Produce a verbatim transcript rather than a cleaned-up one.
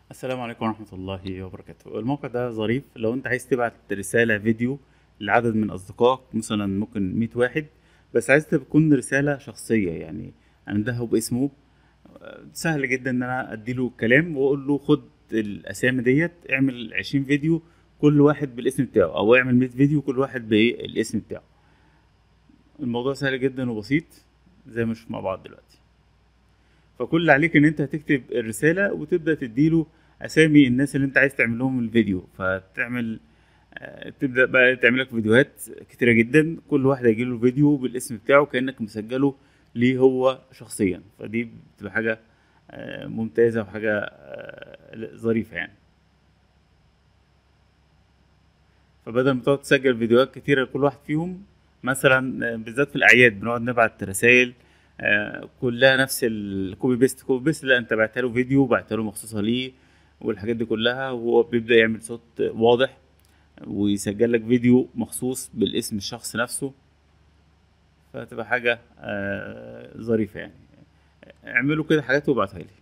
السلام عليكم ورحمة الله وبركاته. الموقع ده ظريف لو انت عايز تبعت رسالة فيديو لعدد من أصدقائك، مثلا ممكن مية واحد، بس عايز تكون رسالة شخصية، يعني أنده باسمه. سهل جدا إن أنا أديله كلام وأقول له خد الأسامي ديت، اعمل عشرين فيديو كل واحد بالاسم بتاعه، أو اعمل مية فيديو كل واحد بالاسم بتاعه. الموضوع سهل جدا وبسيط زي ما نشوف مع بعض دلوقتي. فكل اللي عليك ان انت هتكتب الرسالة وتبدأ تديله اسامي الناس اللي انت عايز تعمل لهم الفيديو، فتعمل آه، تبدأ بقى تعمل لك فيديوهات كتيرة جدا، كل واحد هيجيله الفيديو بالاسم بتاعه كأنك مسجله ليه هو شخصيا. فدي بتبقى حاجة آه، ممتازة وحاجة آه، ظريفة يعني. فبدل ما تقعد تسجل فيديوهات كتيرة لكل واحد فيهم، مثلا آه، بالذات في الأعياد بنقعد نبعت رسائل آه، كلها نفس الكوبي بيست كوبي بيست، لا انت بعت له فيديو، بعت له مخصوصة ليه والحاجات دي كلها، وهو بيبدأ يعمل صوت واضح ويسجل لك فيديو مخصوص بالاسم الشخص نفسه. فتبقى حاجة آه، ظريفة يعني. اعملوا كده حاجات وابعتها لي.